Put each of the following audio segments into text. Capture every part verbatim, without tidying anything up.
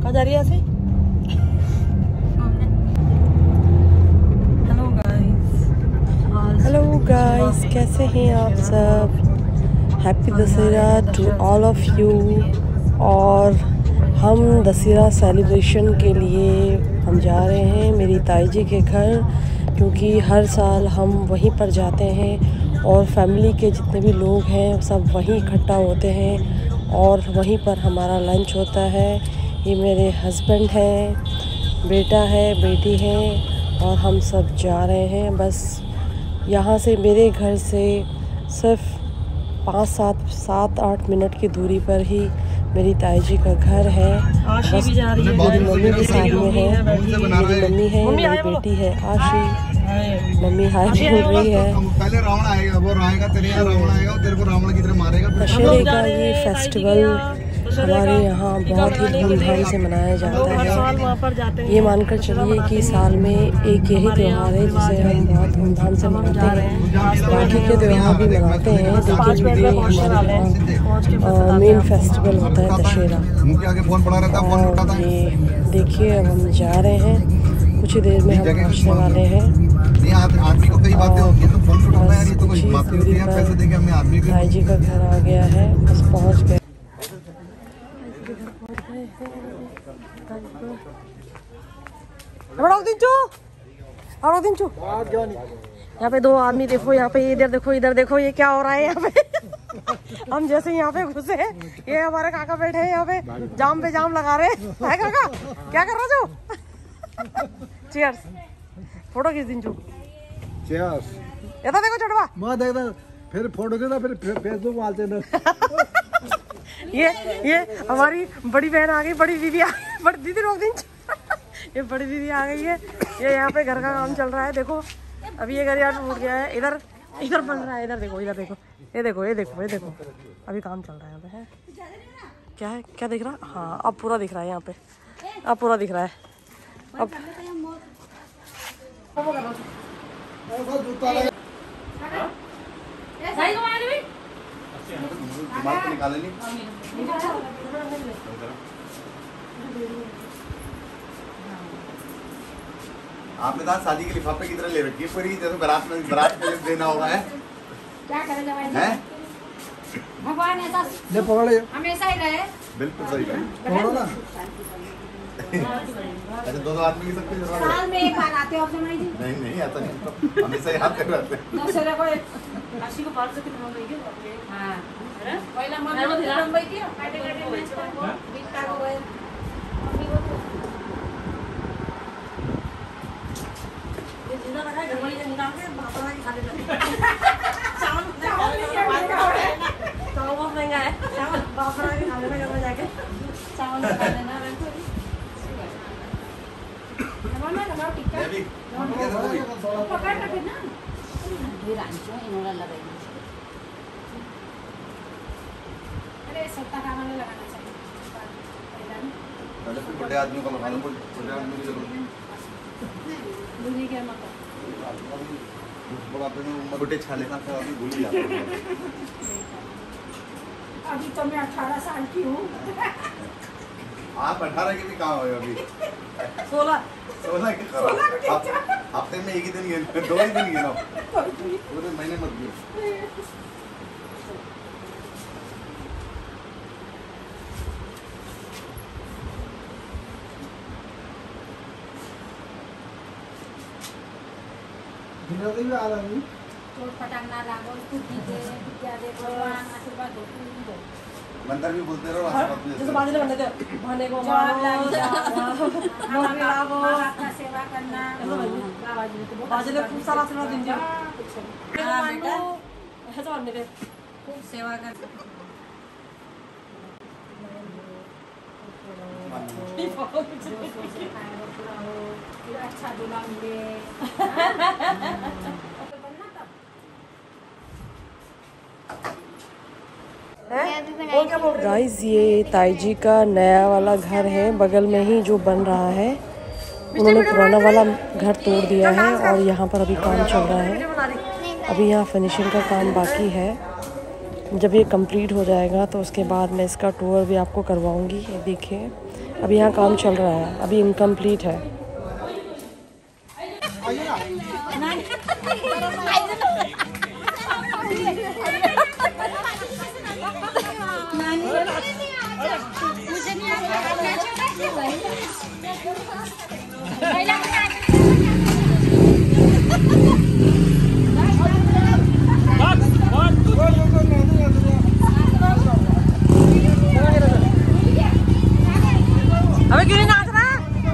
कहाँ जा रही है ऐसे? हेलो गाइस, हेलो गाइस, कैसे हैं आप सब? Happy Dussehra to all of you. और हम दशहरा सेलिब्रेशन के लिए हम जा रहे हैं मेरी ताई जी के घर, क्योंकि हर साल हम वहीं पर जाते हैं और फैमिली के जितने भी लोग हैं सब वहीं इकट्ठा होते हैं और वहीं पर हमारा लंच होता है। ये मेरे हस्बैंड हैं, बेटा है, बेटी है और हम सब जा रहे हैं। बस यहाँ से मेरे घर से सिर्फ पाँच सात सात आठ मिनट की दूरी पर ही मेरी ताई जी का घर है। आशी भी जा रही है, मेरी मम्मी भी साथ में है, मेरी मम्मी है, मेरी बेटी है आशी। मम्मी हाय बोल रही है। पहले रावण आएगा, वो आएगा तेरे यहाँ रावण आएगा, तेरे को रावण की तरह मारेगा। दशहरे का ये फेस्टिवल हमारे यहाँ बहुत ही धूमधाम से मनाया जाता है। ये मानकर चलिए कि साल में एक यही त्यौहार है जिसे हम बहुत धूमधाम से मनाते हैं। बाकी के त्यौहार भी मनाते हैं, लेकिन ये हमारे यहाँ मेन फेस्टिवल होता है दशहरा। और ये देखिए अब हम जा रहे हैं, कुछ ही देर में हम पहुँचने वाले हैं। ताई जी का घर आ गया है, बस पहुँच गए। यहाँ पे दो आदमी देखो, यहाँ पे इधर देखो, इधर देखो, ये क्या हो रहा है यहाँ पे। हम जैसे यहाँ पे घुसे, ये हमारे काका बैठे हैं यहाँ पे, जाम पे जाम लगा रहे हैं। काका क्या कर रहे हो? चीयर्स, फोटो खींच दिन चू। चीयर्स। ये तो देखो छोटवा, मैं देखता फिर फोटो देना, फिर फेसबुक डालते ना। ये ये हमारी बड़ी बहन आ गई, बड़ी दीदी आ गई, बड़ी दीदी रोक दिन। ये बड़ी दीदी आ गई है। ये यहाँ पे घर का काम चल रहा है, देखो अभी ये घर यार टूट गया है। इधर इधर बन रहा है, इधर देखो, इधर देखो, ये देखो, ये देखो, ये देखो, अभी काम चल रहा है यहाँ पे। है क्या है, क्या दिख रहा है? हाँ अब पूरा दिख रहा है यहाँ पे, अब पूरा दिख रहा है। अब आपने कहा शादी के लिफाफे की तरह ले रखी है पूरी, जैसे बारात में बारात में देना होगा है। क्या करेगा भाई? भगवान ऐसा ले पकड़े हमेशा ही रहे। बिल्कुल सही है, पकड़ो ना। ऐसे दो दो आदमी की सबकी जरूरत है। साल में एक बार आते हो आप नहीं जी? नहीं नहीं आता नहीं, तो हमेशा ही आते रहते हैं। दशहरा को काशी को बाहर से कितना लेंगे? हां पहिला मन मुंबई की काटे काटे मैच को बिकता को गए मम्मी को ये जिंदा रखा घर वाली निकाल के भापा की खा लेते। चावल चावल बहुत महंगा है, चावल भापा की खा लेना घर में जाके, चावल खा लेना। ना ना टिक्का पकड़ रखे ना ये रांचो इन्होंने लगाई। अरे सत्ता खाना में लगाना चाहिए पहले फिर बड़े आदमी को लगाना, बड़े आदमी की जरूरत नहीं। दूरी क्या मतलब उस बड़ा पे में छोटे छाले का था, अभी भूल गया। अभी तो मैं अठारह साल की हूँ। आप अठारह की भी कहाँ हो अभी? सोलह सोलह के हफ्ते में एक ही दिन गिन, दो ही दिन गिनो, पूरे महीने मत गिनो। भी आ रहा है चोट पटांगना लागो कुछ दे क्या दे भगवान आशीर्वाद दो दो मंदिर भी बोलते रहो, आशीर्वाद जैसे बाजले बनने दे भाने को मारो नौकरी लागो, आपका सेवा करना, बाजले खूब सारा आशीर्वाद दिन दियो। हां बेटा ऐसा बनने दे, खूब सेवा कर। अच्छा दूल्हा मिले। गाइस ये ताई जी का नया वाला घर है, बगल में ही जो बन रहा है। उन्होंने पुराना वाला घर तोड़ दिया है और यहाँ पर अभी काम चल रहा है। अभी यहाँ फिनिशिंग का काम बाकी है। जब ये कंप्लीट हो जाएगा तो उसके बाद मैं इसका टूर भी आपको करवाऊंगी। ये देखिए अभी यहाँ काम चल रहा है, अभी इनकम्प्लीट है। अबे क्यों नहीं नाच रहा?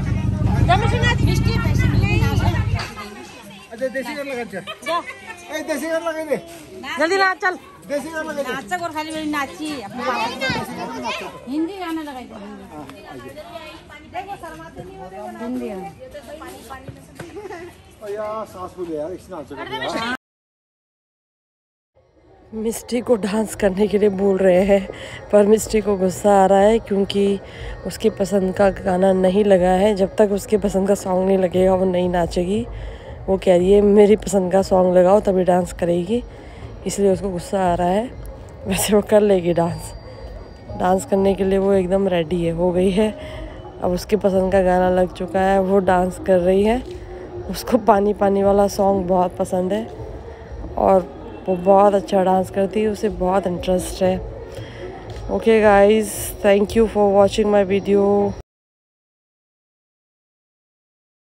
देसी कर लगा अच्छा ए देसी कर लगा दे जल्दी नाच चल। देसी कर लगा दे नाचा और खाली मेरी नाची अपने हिंदी गाना लगाई दो। देखो शर्माते नहीं हो हिंदी यार सांस फूल यार इस नाच कर। मिस्टी को डांस करने के लिए बोल रहे हैं, पर मिस्टी को गुस्सा आ रहा है क्योंकि उसकी पसंद का गाना नहीं लगा है। जब तक उसके पसंद का सॉन्ग नहीं लगेगा वो नहीं नाचेगी। वो कह रही है मेरी पसंद का सॉन्ग लगाओ तभी डांस करेगी, इसलिए उसको गुस्सा आ रहा है। वैसे वो कर लेगी डांस, डांस करने के लिए वो एकदम रेडी है, हो गई है। अब उसके पसंद का गाना लग चुका है, वो डांस कर रही है। उसको पानी पानी वाला सॉन्ग बहुत पसंद है और वो बहुत अच्छा डांस करती है, उसे बहुत इंटरेस्ट है। Okay guys, thank you for watching my video.